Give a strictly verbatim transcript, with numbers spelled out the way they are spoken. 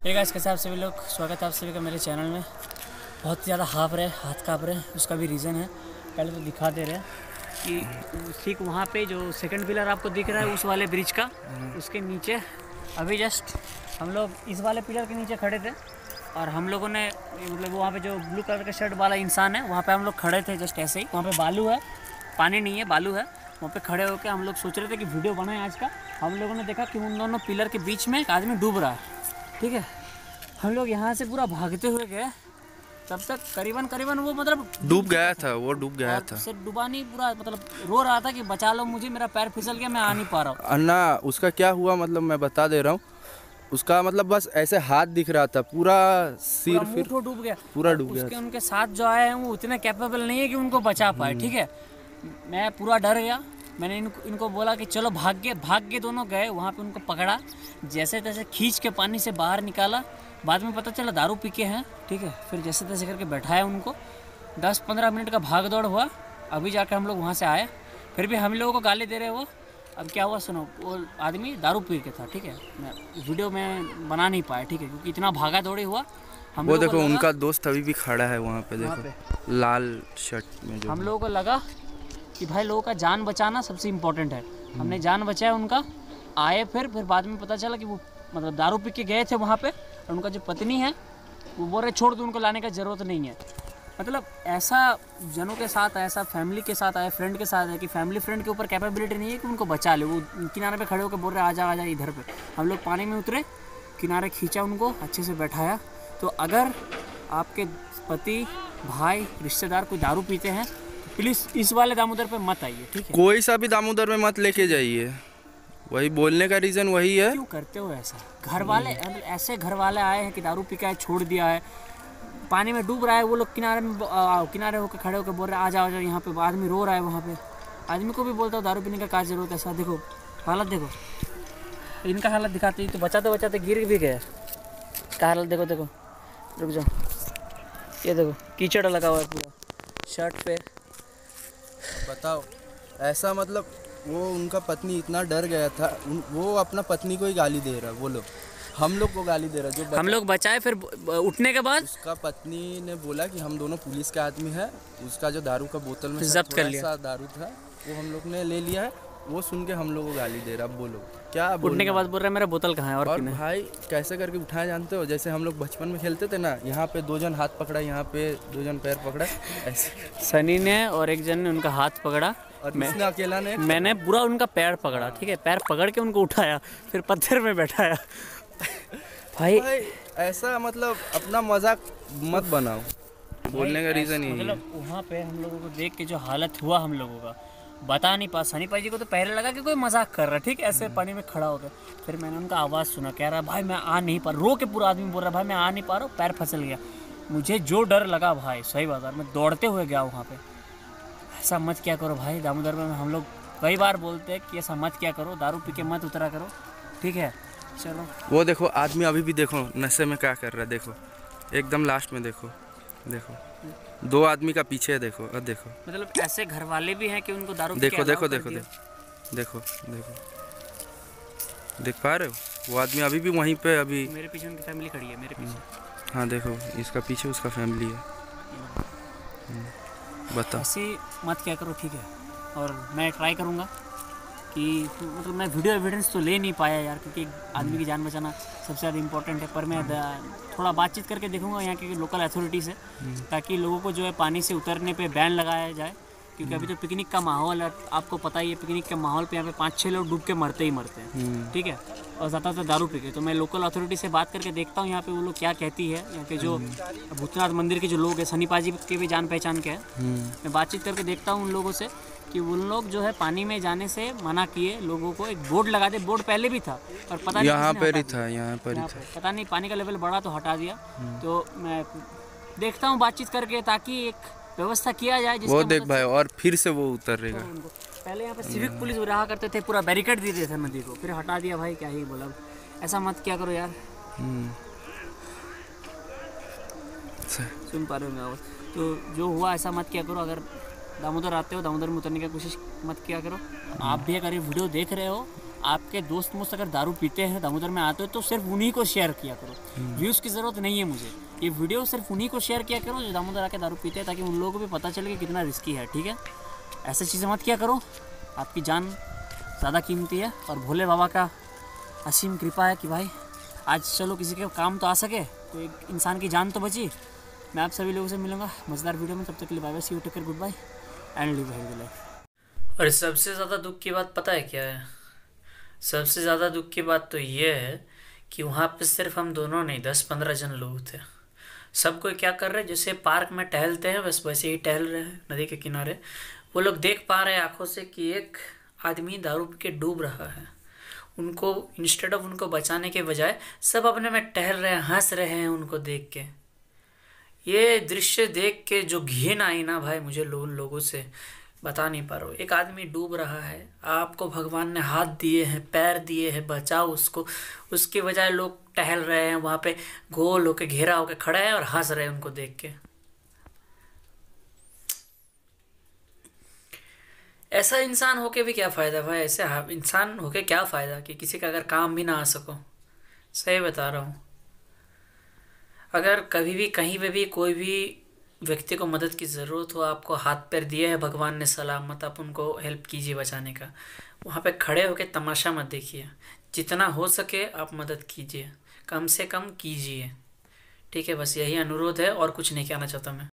Hey guys, कैसे आप सभी लोग। स्वागत है आप सभी का मेरे चैनल में। बहुत ज़्यादा हाफ रहे, हाथ काँप रहे, उसका भी रीज़न है। पहले तो दिखा दे रहे हैं कि ठीक वहाँ पे जो सेकंड पिलर आपको दिख रहा है उस वाले ब्रिज का, उसके नीचे अभी जस्ट हम लोग इस वाले पिलर के नीचे खड़े थे और हम लोगों ने मतलब वहाँ पे जो ब्लू कलर का शर्ट वाला इंसान है वहाँ पे हम लोग खड़े थे जस्ट ऐसे ही। वहाँ पे बालू है, पानी नहीं है, बालू है। वहाँ पे खड़े होकर हम लोग सोच रहे थे कि वीडियो बनाएं आज का। हम लोगों ने देखा कि उन दोनों पिलर के बीच में एक आदमी डूब रहा है। ठीक है, हम लोग यहाँ से पूरा भागते हुए गए, तब तक करीबन करीबन वो मतलब डूब गया था, वो डूब गया था। सिर्फ डूबा नहीं, पूरा मतलब रो रहा था कि बचा लो मुझे, मेरा पैर फिसल गया, मैं आ नहीं पा रहा हूँ। अन्ना उसका क्या हुआ मतलब मैं बता दे रहा हूँ। उसका मतलब बस ऐसे हाथ दिख रहा था, पूरा सिर फिर डूब गया, पूरा डूब गया। उसके उनके साथ जो आए हैं वो उतने कैपेबल नहीं है कि उनको बचा पाए। ठीक है, मैं पूरा डर गया। मैंने इनको इनको बोला कि चलो भाग के भाग के दोनों गए वहाँ पे, उनको पकड़ा, जैसे तैसे खींच के पानी से बाहर निकाला। बाद में पता चला दारू पी के हैं। ठीक है, फिर जैसे तैसे करके बैठाया उनको। दस पंद्रह मिनट का भाग दौड़ हुआ, अभी जाकर हम लोग वहाँ से आए। फिर भी हम लोगों को गाली दे रहे वो। अब क्या हुआ सुनो, वो आदमी दारू पी के था। ठीक है, मैं वीडियो में बना नहीं पाया। ठीक है, क्योंकि इतना भागा दौड़ी हुआ। हम वो देखो उनका दोस्त अभी भी खड़ा है वहाँ पे, देखो पे। लाल शर्ट में। जो हम लोगों को लगा कि भाई लोगों का जान बचाना सबसे इम्पोर्टेंट है। हमने जान बचाया उनका। आए फिर फिर बाद में पता चला कि वो मतलब दारू पी के गए थे वहाँ पे, और उनका जो पत्नी है वो बोल रहे छोड़ दो, उनको लाने का ज़रूरत नहीं है। मतलब ऐसा जनों के साथ, ऐसा फैमिली के साथ आए, फ्रेंड के साथ है कि फैमिली फ्रेंड के ऊपर कैपेबिलिटी नहीं है कि उनको बचा ले। वो किनारे पे खड़े होकर बोल रहे आजा आजा इधर पे। हम लोग पानी में उतरे, किनारे खींचा उनको, अच्छे से बैठाया। तो अगर आपके पति, भाई, रिश्तेदार कोई दारू पीते हैं प्लीज़ इस वाले दामोदर पे मत आइए। ठीक है, कोई सा भी दामोदर में मत लेके जाइए। वही बोलने का रीज़न वही है। क्यों करते हो ऐसा? घर वाले ऐसे घर वाले आए हैं कि दारू पी के छोड़ दिया है, पानी में डूब रहा है, वो लोग किनारे में किनारे होकर खड़े होकर बोल रहे आ जाओ आ जाओ यहाँ पे। आदमी रो रहा है वहाँ पे। आदमी को भी बोलता हूँ दारू पीने का क्या जरूरत है। ऐसा देखो हालत, देखो इनका हालत दिखाते ही तो बचाते बचाते गिर भी गए। क्या हालत देखो, देखो रुक जाओ, ये देखो कीचड़ लगा हुआ है पूरा शर्ट पे। बताओ ऐसा मतलब वो उनका पत्नी इतना डर गया था, वो अपना पत्नी को ही गाली दे रहा। बोलो हम लोग को गाली दे रहा। जो हम लोग बचाए, फिर उठने के बाद उसका पत्नी ने बोला कि हम दोनों पुलिस के आदमी है। उसका जो दारू का बोतल में जब्त कर लिया दारू था वो हम लोग ने ले लिया है। वो सुन के हम लोग को गाली दे रहा। अब बोलो क्या? उठने के बाद बोल रहा है मेरा बोतल कहाँ है। और, और भाई कैसे करके उठाया जानते हो? जैसे हम लोग बचपन में खेलते थे ना, यहाँ पे दो जन हाथ पकड़ा, यहाँ पे दो जन पैर पकड़ा, ऐसे सनी ने और एक जन ने उनका हाथ पकड़ा और मैं अकेला ने मैंने पूरा उनका पैर पकड़ा। ठीक है, पैर पकड़ के उनको उठाया, फिर पत्थर में बैठाया। भाई, भाई ऐसा मतलब अपना मजाक मत बनाओ। बोलने का रीज़न यही मतलब वहाँ पे हम लोगों को देख के जो हालत हुआ हम लोगों का बता नहीं पा। सनी भाई जी को तो पहले लगा कि कोई मजाक कर रहा है। ठीक है, ऐसे पानी में खड़ा हो गया। फिर मैंने उनका आवाज़ सुना, कह रहा भाई मैं आ नहीं पा रहा, रो के पूरा आदमी बोल रहा भाई मैं आ नहीं पा रहा हूँ, पैर फिसल गया। मुझे जो डर लगा भाई, सही बात है, मैं दौड़ते हुए गया वहाँ पे। ऐसा मत क्या करो भाई, दामोदर में हम लोग कई बार बोलते हैं कि ऐसा मत क्या करो, दारू पी के मत उतरा करो। ठीक है, चलो वो देखो आदमी अभी भी देखो नशे में क्या कर रहा है। देखो एकदम लास्ट में देखो, देखो दो आदमी का पीछे है। देखो अब देखो, मतलब ऐसे घर वाले भी हैं कि उनको दारू देखो देखो देखो देखो देखो देखो देख पा रहे हो? वो आदमी अभी भी वहीं पे, अभी मेरे पीछे उनकी फैमिली खड़ी है, मेरे पीछे। हाँ देखो इसका पीछे उसका फैमिली है। बताओ ऐसे मत क्या करो। ठीक है, और मैं ट्राई करूँगा कि मतलब मैं वीडियो एविडेंस तो ले नहीं पाया यार, क्योंकि आदमी की जान बचाना सबसे ज़्यादा इम्पोर्टेंट है। पर मैं थोड़ा बातचीत करके देखूंगा यहाँ के लोकल अथॉरिटी से, ताकि लोगों को जो है पानी से उतरने पे बैन लगाया जाए। क्योंकि अभी तो पिकनिक का माहौल है, आपको पता ही है पिकनिक के माहौल पे यहाँ पे पाँच छः लोग डूब के मरते ही मरते हैं। ठीक है, और ज़्यादातर दारू पी के। तो मैं लोकल अथॉरिटी से बात करके देखता हूँ यहाँ पे वो लोग क्या कहती है। यहाँ के जो भूतनाथ मंदिर के जो लोग हैं, सनी पाजी के भी जान पहचान के हैं, मैं बातचीत करके देखता हूँ उन लोगों से कि उन लोग जो है पानी में जाने से मना किए लोगों को। एक बोर्ड लगा दे, बोर्ड पहले भी था और पता नहीं यहाँ पर ही था, यहाँ पर ही था, पता नहीं पानी का लेवल बढ़ा तो हटा दिया। तो मैं देखता हूँ बातचीत करके, ताकि एक व्यवस्था किया जाए। वो देख भाई, और फिर से वो उतरेगा। तो पहले यहाँ पे सिविक पुलिस रहा करते थे, पूरा बैरिकेड दे देते थे नदी को, फिर हटा दिया। भाई क्या ही बोला, ऐसा मत क्या करो यार। सुन पा रहे हो मैं आवाज़? तो जो हुआ ऐसा मत क्या करो। अगर दामोदर आते हो, दामोदर में उतरने की कोशिश मत किया करो। आप भी अगर ये वीडियो देख रहे हो, आपके दोस्त मुझसे अगर दारू पीते हैं, दामोदर में आते हो, तो सिर्फ उन्हीं को शेयर किया करो। व्यूज़ की ज़रूरत नहीं है मुझे, ये वीडियो सिर्फ उन्हीं को शेयर किया करो जो दामोदर आके दारू पीते हैं, ताकि उन लोगों को भी पता चले कि कितना रिस्की है। ठीक है, ऐसे चीज़ें मत किया करो, आपकी जान ज़्यादा कीमती है। और भोले बाबा का असीम कृपा है कि भाई आज चलो किसी के काम तो आ सके, तो एक इंसान की जान तो बची। मैं आप सभी लोगों से मिलूंगा मज़ेदार वीडियो में, तब तक के लिए bye bye, see you, take care, good bye and live healthy life. और सबसे ज़्यादा दुख की बात पता है क्या है? सबसे ज़्यादा दुख की बात तो ये है कि वहाँ पे सिर्फ हम दोनों नहीं, दस पंद्रह जन लोग थे। सब कोई क्या कर रहे हैं, जैसे पार्क में टहलते हैं बस वैसे ही टहल रहे हैं नदी के किनारे। वो लोग देख पा रहे हैं आंखों से कि एक आदमी दारू पी के डूब रहा है। उनको इंस्टेड ऑफ उनको बचाने के बजाय सब अपने में टहल रहे हैं, हंस रहे हैं उनको देख के। ये दृश्य देख के जो घिन आई ना भाई मुझे, लो, लोगों से बता नहीं पा रहा हूँ। एक आदमी डूब रहा है, आपको भगवान ने हाथ दिए हैं, पैर दिए हैं, बचाओ उसको, उसके बजाय लोग टहल रहे हैं वहाँ पे, गोल होके घेरा होके खड़े हैं और हंस रहे हैं उनको देख के। ऐसा इंसान होके भी क्या फ़ायदा भाई? ऐसे इंसान होके क्या फ़ायदा कि किसी का अगर काम भी ना आ सको। सही बता रहा हूँ। अगर कभी भी कहीं पे भी कोई भी व्यक्ति को मदद की ज़रूरत हो, आपको हाथ पैर दिए है भगवान ने सलामत, आप उनको हेल्प कीजिए बचाने का। वहाँ पे खड़े होके तमाशा मत देखिए, जितना हो सके आप मदद कीजिए, कम से कम कीजिए। ठीक है, बस यही अनुरोध है और कुछ नहीं कहना चाहता मैं।